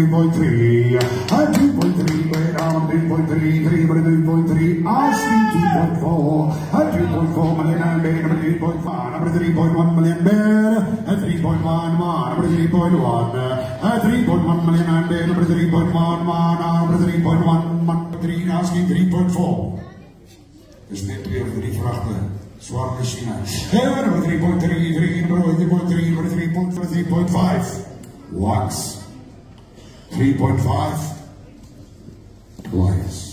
3.3, 2.3, way down, 3.3, 3.3, asking 2.4, 2.4 million and bid, number 3.5, number 3.1 million bid, 3.1 man, number 3.1, 3.1 million and bid, number 3.1 man, number 3.1 man, 3 asking 3.4. Dus net weer voor die vrachten. Zwart machine. Number 3.3, number 3.3, number 3.5. Once. 3.5. Twice.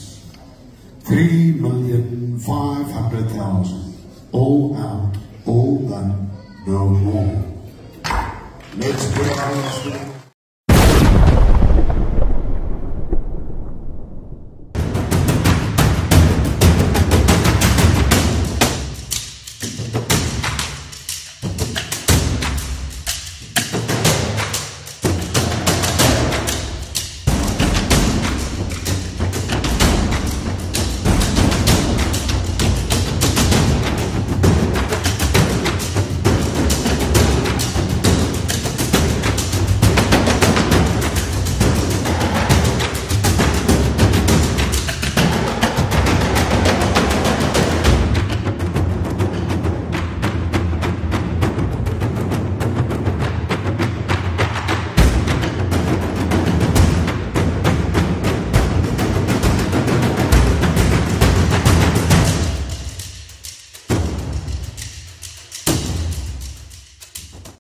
3,500,000. All out. All done. No more. Let's go.